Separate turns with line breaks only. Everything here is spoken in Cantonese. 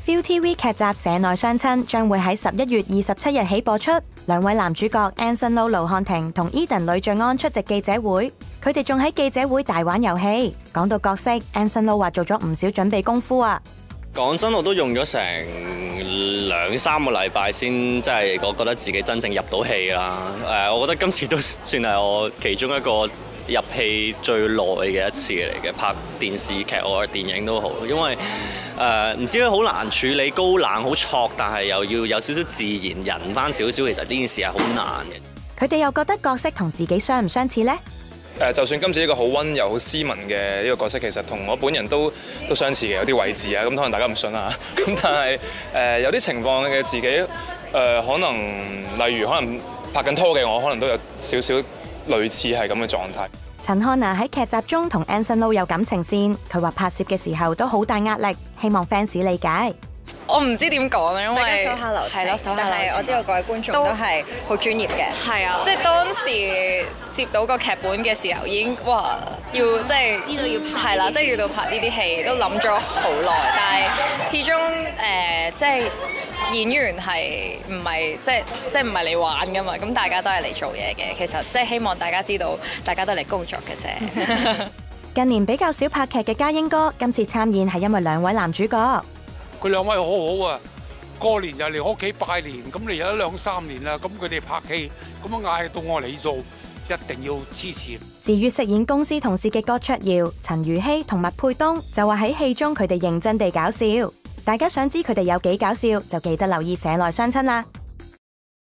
ViuTV 劇集《社內相親》將會喺11月27日起播出，兩位男主角 Anson Lo 盧瀚霆同 Eden 呂爵安出席記者會，佢哋仲喺記者會大玩遊戲。講到角色 ，Anson Lo 話做咗唔少準備功夫啊。
講真，我都用咗成2-3個禮拜先，即係我覺得自己真正入到戲啦。我覺得今次都算係我其中一個入戲最耐嘅一次嚟嘅，拍電視劇或者電影都好，因為唔知好難處理高冷好挫，但係又要有少少自然人翻少少，其實呢件事係好難嘅。
佢哋又覺得角色同自己相唔相似呢？
就算今次一個好溫柔、好斯文嘅呢個角色，其實同我本人都相似嘅，有啲位置啊。咁可能大家唔信啦。咁但係有啲情況嘅自己可能例如可能拍緊拖嘅我，可能都有少少類似係咁嘅狀態。
陳漢娜喺劇集中同 Anson Lo 有感情線，佢話拍攝嘅時候都好大壓力，希望 fans 理解。
我唔知點講啊，因為
大家手下留情，係咯，手下留情。但係我知道各位觀眾都係好專業嘅。
係啊，即係當時接到個劇本嘅時候，已經哇要即係
知道要拍，
係啦，即係要到拍呢啲戲都諗咗好耐，但係始終即係演員係唔係即係唔係嚟玩噶嘛？咁大家都係嚟做嘢嘅。其實即係希望大家知道，大家都嚟工作嘅啫。
近年比較少拍劇嘅家英哥，今次參演係因為兩位男主角。
佢兩位好好啊！過年就嚟我屋企拜年，咁嚟咗2-3年啦，咁佢哋拍戲，咁樣嗌到我嚟做，一定要支持。
至於飾演公司同事嘅郭卓瑤、陳如希同麥沛東，就話喺戲中佢哋認真地搞笑。大家想知佢哋有幾搞笑，就記得留意《社內相親》啦。